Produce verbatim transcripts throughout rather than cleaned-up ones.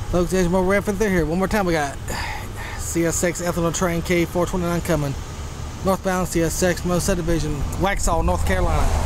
Folks, there's more Red Panther here. One more time, we got C S X ethanol train K four twenty-nine coming. Northbound C S X Mo subdivision, Waxhaw, North Carolina.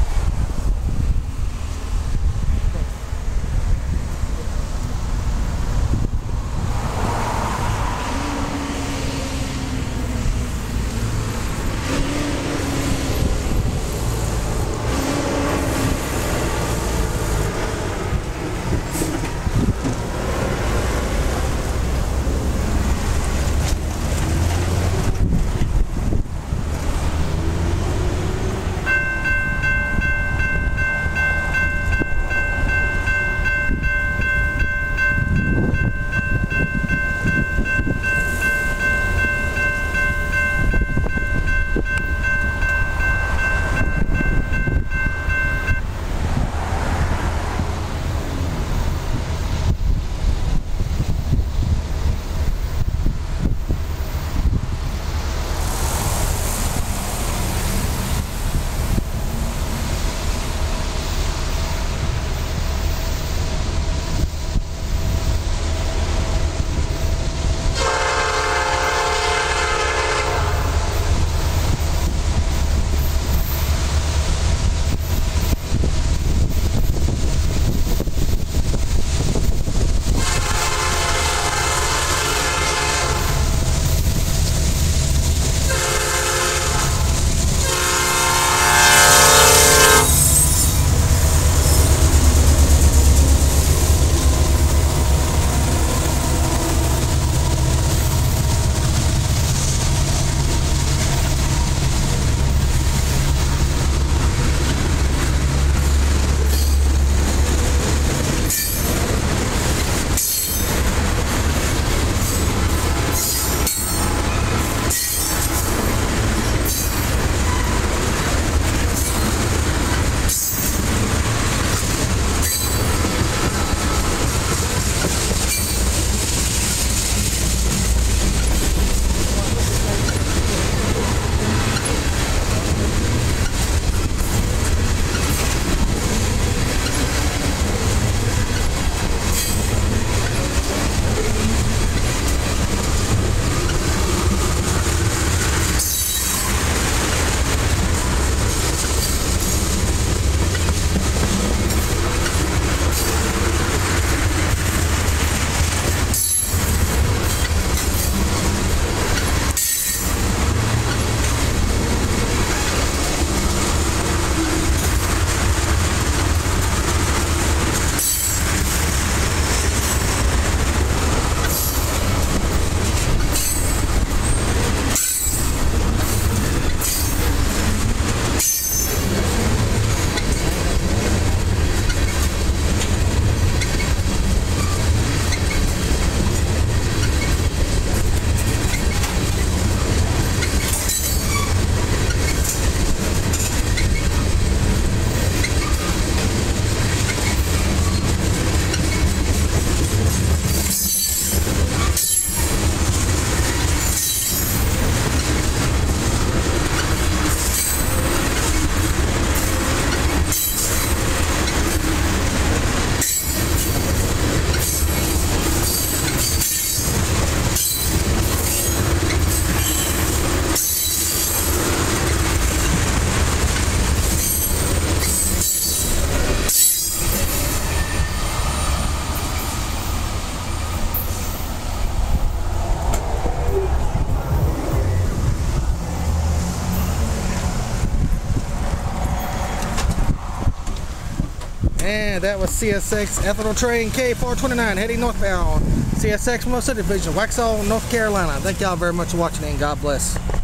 And that was C S X ethanol train K four twenty-nine heading northbound. C S X Mo subdivision, Waxhaw, North Carolina. Thank y'all very much for watching and God bless.